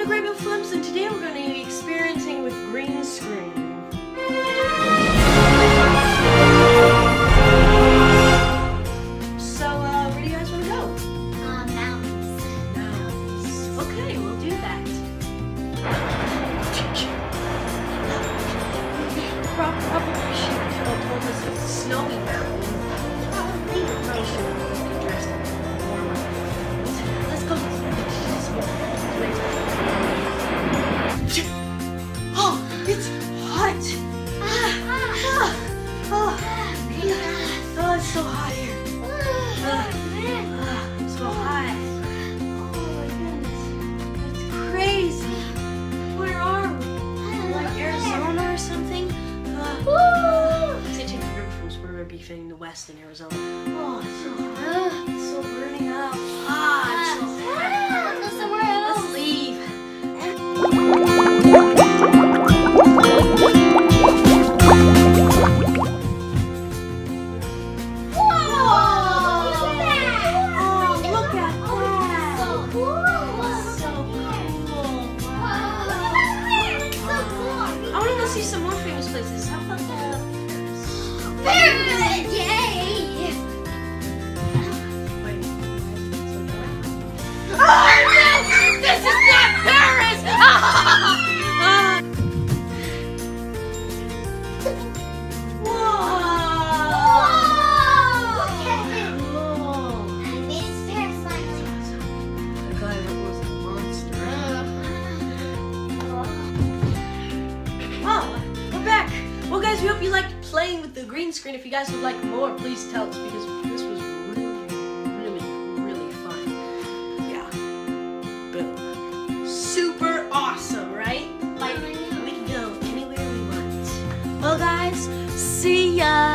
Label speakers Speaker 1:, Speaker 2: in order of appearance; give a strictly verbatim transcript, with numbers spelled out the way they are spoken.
Speaker 1: to Graybill Films, and today we're going to be experiencing with green screen. So, uh, where do you guys want to go?
Speaker 2: Uh, mountains.
Speaker 1: Mountains. Okay, we'll do that. Rob, probably should have told us it's a snowy mountain.
Speaker 2: Probably.
Speaker 1: Probably should have dressed a little warmer. Let's go. Oh, it's hot. Ah, ah, oh, oh, it's so hot here. Ah, ah, it's so hot. Oh my goodness, it's crazy. Where are we? Like Arizona or something? Uh, Saint James River Falls, we're gonna be in the west in Arizona. Oh, it's so hot. It's so burning up. Ah, it's so hot.
Speaker 2: Go somewhere else.
Speaker 1: Let's leave. See some more famous places. How about the
Speaker 2: Paris? Yay!
Speaker 1: Wait. Oh no! This is not Paris! Ah!
Speaker 2: Whoa! Look at it! I made it Paris finally.
Speaker 1: The guy that was a monster. Oh, we're back. Well, guys, we hope you liked playing with the green screen. If you guys would like more, please tell us, because this was really, really, really fun. Yeah. Boom. Super awesome, right? Like, we can go anywhere we want. Well, guys, see ya.